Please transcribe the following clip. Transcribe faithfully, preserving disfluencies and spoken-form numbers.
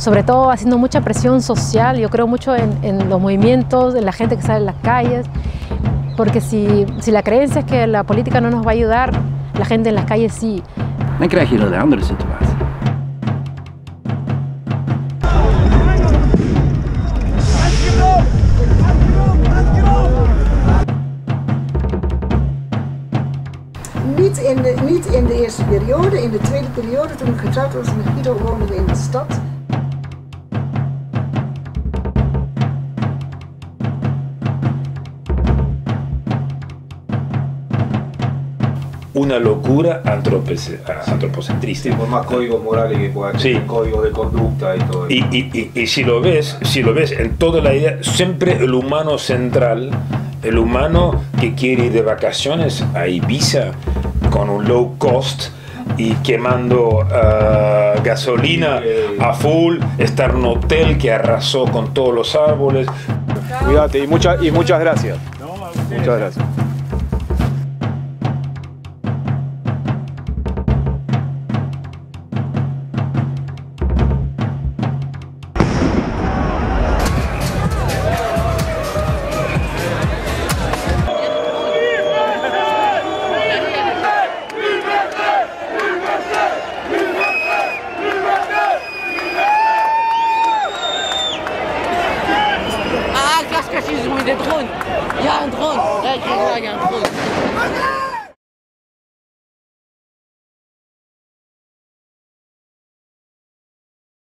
sobre todo haciendo mucha presión social. Yo creo mucho en, en los movimientos, en la gente que sale en las calles, porque si, si la creencia es que la política no nos va a ayudar, la gente en las calles sí. Dan krijg je er de andere situatie. Niet in, de, niet in de eerste periode, in de tweede periode, toen ik getrouwd was met Guido, woonden we in de stad. Una locura antropocentrista. Sí, por más códigos morales que pueda tener, sí. Códigos de conducta y todo y, eso. Y, y, y si lo ves, si lo ves en toda la idea, siempre el humano central, el humano que quiere ir de vacaciones a Ibiza con un low cost y quemando uh, gasolina a full, estar en un hotel que arrasó con todos los árboles. Cuídate y, mucha, y muchas gracias. Muchas gracias. Des drones. Il y a un drone. Là, je vois, il y a un drone.